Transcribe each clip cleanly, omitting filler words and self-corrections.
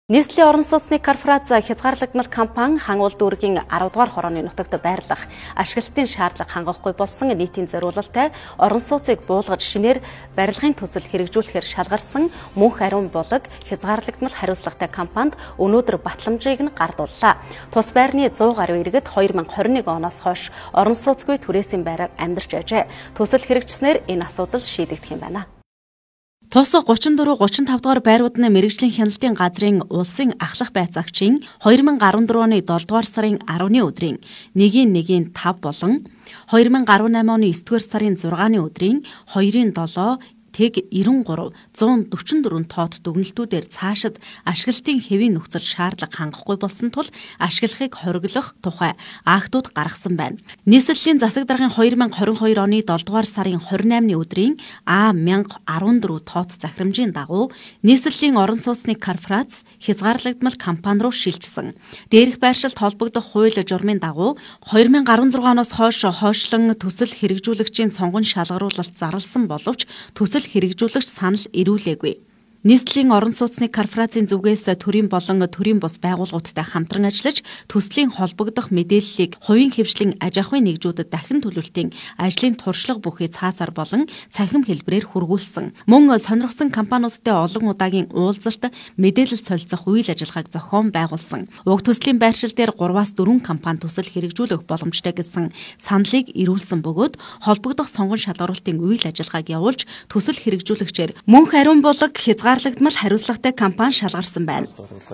Нийслэлийн орон сууцны корпорац хязгаарлагдмал компани хангуулт дүүргийн 10 дугаар хорооны нутагт байрлах ашиглалтын шаардлага хангахгүй болсон нийтийн зориулалтай орон сууцыг буулгаж шинээр барилгын төсөл хэрэгжүүлэхээр шалгарсан мөнх ариун булаг хязгаарлагдмал хариуцлагатай компанид өнөөдөр батламжийг нь гардууллаа. Тус байрны 100 гаруй иргэд 2021 оноос хойш орон сууцгүй түрээсийн байраар амьдарч ажээ. Төсөл хэрэгжснээр энэ асуудал шийдэгдэх юм байна. Тус 34-35 дугаар байруудны мэргэжлийн хяналтын газрын улсын ахлах байцаагчийн 2014 оны 7 дугаар сарын 10-ны өдрийн 1-1-5 болон 2018 оны 9 дугаар сарын 6-ны өдрийн 2-7 тэг 93 144 тоот дүгнэлтүүдээр цаашид ашиглалтын хэвийн нөхцөл шаардлага хангахгүй болсон тул ашиглахыг хориглох тухай актууд гаргасан байна. Нийслэлийн засаг даргын 2022 оны 7 дугаар сарын 28-ны өдрийн А1014 тоот захирамжийн дагуу нийслэлийн орон сууцны корпорац хязгаарлагдмал компани руу шилжсэн. Дээрх байршилд холбогдох хууль журмын дагуу 2016 оноос хойш хойшлон төсөл хэрэгжүүлэгчийн сонгон шалгаруулалт зарласан боловч төсөл хэрэгжүүлэгч санал ирүүлээгүй. Нийслэлийн орон сууцны корпорацийн зүгээс төрийн болон төрийн бус байгууллагуудтай хамтран ажиллаж төслийн холбогдох мэдээллийг хувийн хэвшлийн аж ахуйн нэгжүүдэд дахин төлөвлөлтийн ажлын туршлага бүхий цаасаар болон цахим хэлбэрээр хүргүүлсэн. Мөн сонирхсан компаниудтай олон удаагийн уулзалт мэдээлэл солилцох үйл ажиллагааг зохион байгуулсан. Уг төслийн байршил дээр 3-4 компани төсөл хэрэгжүүлэх боломжтой гэсэн саналыг ирүүлсэн бөгөөд холбогдох сонгон шалгаруулалтын үйл ажиллагааг явуулж төсөл хэрэгжүүлэгчээр мөнх ариун булаг хязгаарлагдмал хариуцлагатай компани шалгарсан байна.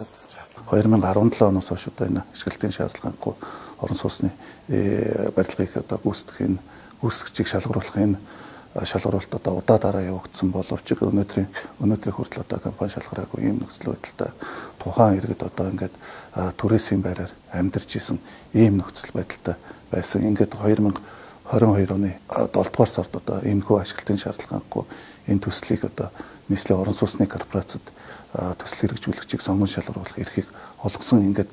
2017 оноос хойш энэ ашиглалтын шаардлагагүй орон сууцны барилгыг гүйцэтгэгчийг шалгаруулахын шалгаруулалт удаа дараа явагдсан боловч өнөөдрийн хүртэл компани шалгараагүй ийм нөхцөл байдалтай тухайн иргэд ингээд түрээсийн байраар амьдарч исэн ийм нөхцөл байдалтай байсан. Ингээд 2022 оны 7 дугаар сард энэхүү ашиглалтын шаардлагагүй энэ төслийг нийслэлийн орон сууцны корпорацид төсөл хэрэгжүүлэгчийг сонгон шалгаруулах эрхийг олгосон. Ингээд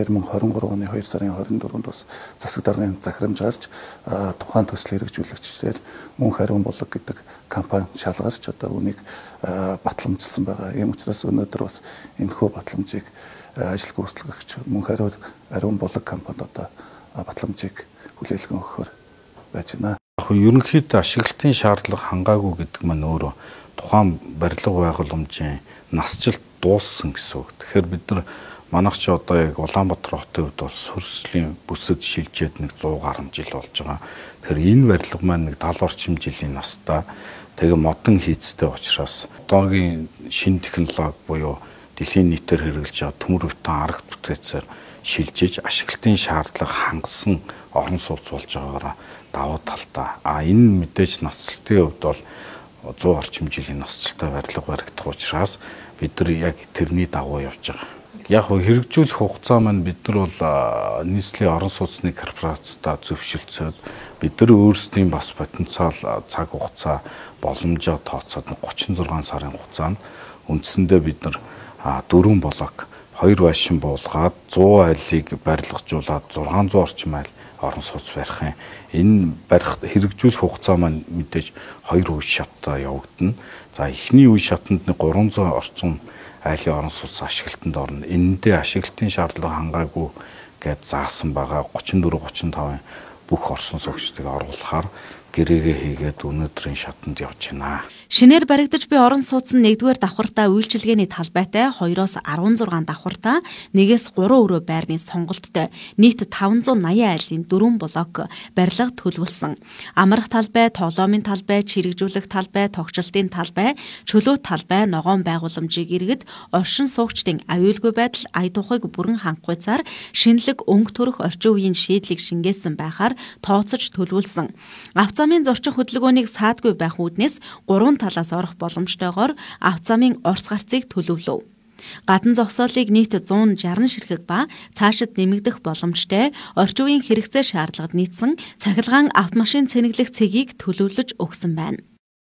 2023 оны 2 сарын 24-нд бас засаг даргын захирамж гарч тухайн төсөл хэрэгжүүлэгчдээр мөнх ариун булаг гэдэг компани шалгарч үүнийг батламжилсан байгаа. Ийм учраас өнөөдөр бас энэхүү батламжийг ажил гүйцэтгэгч мөнх ариун булаг компанид батламжийг хүлээлгэн өгөхөөр байж байна. Ерөнхийдөө ашиглалтын шаардлага хангаагүй гэдэг маань өөрөө тухайн барилга байгууламжийн насжилт дууссан гэсэн үг. Тэгэхээр бид нар манайх ч яг Улаанбаатар хотын хувьд бол хөрслийн бүсэд шилжээд 100 гаруй жил болж байгаа. Тэгэхээр энэ барилга маань 70 орчим жилийн настай. Тэгээ модон хийцтэй учраас одоогийн шинэ технологи буюу дэлхийн нийтээр хэрэгжилж байгаа төмөр бетон арга бүтээцээр шилжиж ашиглалтын шаардлага хангасан орон сууц болж байгаагаараа давуу талтай. Энэ мэдээж насжилтын хувьд бол 100 орчим жилийн насжилттай барилга баригдах учраас бид нар яг тэрний дагуу явж байгаа. Яг хэрэгжүүлэх хугацаа маань бид нар бол нийслэлийн орон сууцны корпорацтай зөвшөлдсөд бид нар өөрсдийн бас потенциал цаг хугацаа боломжоо тооцоод 36 сарын хугацаанд үндсэндээ бид нар 4 блок 2 байшин буулгаад 100 айлыг барилгажуулаад 600 орчим айл орон сууц барих юм. Энэ барих хэрэгжүүлэх хугацаа маань мэдээж 2 үе шаттай явагдана. За эхний үе шатанд 300 орчим айлын орон сууц ашиглалтанд орно. Энэндээ ашиглалтын шаардлага хангаагүй гэж заасан байгаа 34-35 бүх орсон суугчдыг оруулахаар гэрээгээ хийгээд өнөөдрийн шатанд явж байна. Шинээр баригдаж буй орон сууц нь 1-р давхартаа үйлчилгээний талбайтай 2-оос 16 давхартаа 1-ээс 3 өрөө байрны сонголттой нийт 580 айлын 4 блок барилга төлөвлөсөн. Амрах талбай, тоглоомын талбай, чирэгжүүлэх талбай, тогтчлтын талбай, чөлөө талбай, ногоон байгууламжийг иргэд оршин суугчдын аюулгүй байдал, ая тухайг бүрэн хангахгүй цаар шинэлэг өнгө төрөх орчин үеийн шийдлийг шингээсэн байхаар тооцож төлөвлөсөн. Замын зорчин хөдөлгөөнийг саадгүй байх үүднээс 3 талаас орох боломжтойгоор замын орц гарцыг төлөвлөв. Гадна зогсоолыг нийт 160 ширхэг ба цаашид нэмэгдэх боломжтой орчин үеийн хэрэгцээ шаардлагад нийцсэн цахилгаан автомашин цэнэглэх цэгийг төлөвлөж өгсөн байна.